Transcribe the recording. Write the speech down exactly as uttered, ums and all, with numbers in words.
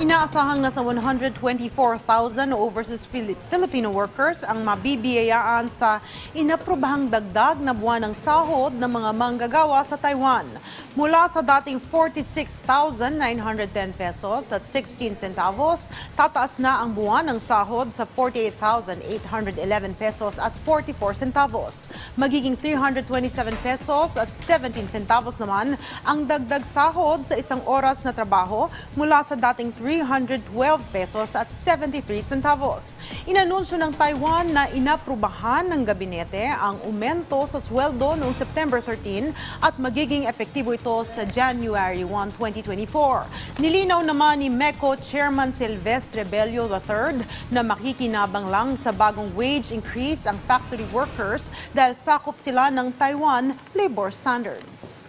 Inaasahang nasa one hundred twenty-four thousand overseas Filipino workers ang mabibiyayaan sa inaprobahang dagdag na buwan ng sahod ng mga manggagawa sa Taiwan. Mula sa dating forty-six thousand nine hundred ten pesos at sixteen centavos, tataas na ang buwan ng sahod sa forty-eight thousand eight hundred eleven pesos at forty-four centavos. Magiging three hundred twenty-seven pesos at seventeen centavos naman ang dagdag sahod sa isang oras na trabaho mula sa dating three hundred twelve pesos at seventy-three centavos. Inanunsyo ng Taiwan na inaprubahan ng gabinete ang aumento sa sweldo noong September thirteen at magiging epektibo ito sa January first, twenty twenty-four. Nilinaw naman ni MECO Chairman Silvestre Bello the third na makikinabang lang sa bagong wage increase ang factory workers dahil sakop sila ng Taiwan labor standards.